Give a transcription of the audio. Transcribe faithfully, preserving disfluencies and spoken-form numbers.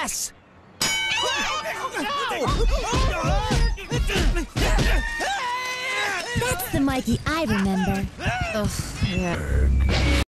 Yes! That's the Mikey I remember. Ugh, yeah.